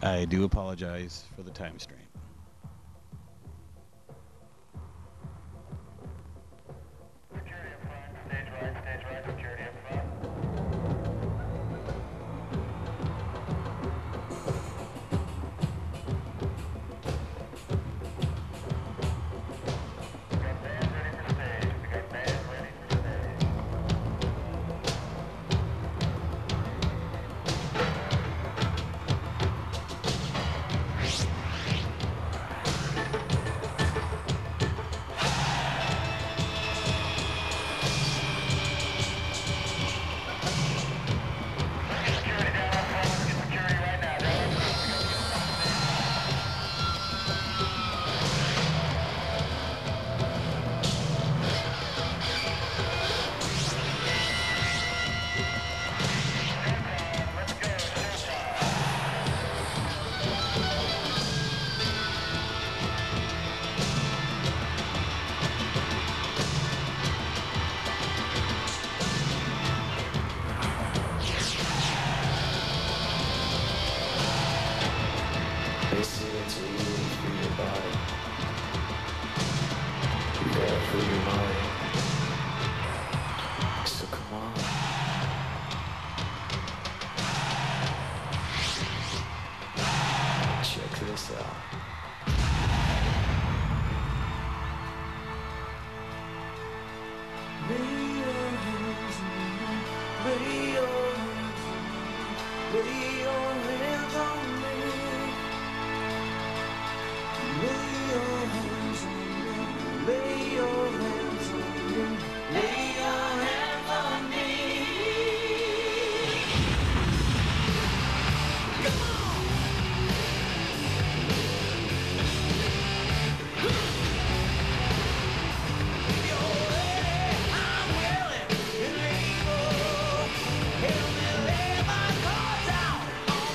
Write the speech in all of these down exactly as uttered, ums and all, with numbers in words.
I do apologize for the time strain. Security up front, stage right, stage right, security up front. We got band ready for stage. We got band ready for stage. Security down up front. Let's get security right now. Down up front. We gotta get them on stage. Showtime. Let's go. Showtime. Listening to you through your body. You gotta free your mind. So come on. Check this out. Lay your hands on me. Lay your hands on me. Lay your hands on me. Lay your hands on me. Lay your hands on me. Lay your hands on me. Come on. If you're ready, I'm willing and able. Help me lay my cards out on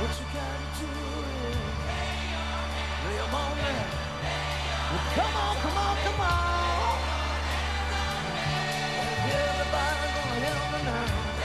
What you gotta do is lay 'em on down. Well, come on, come on, come on. Everybody gonna help me now.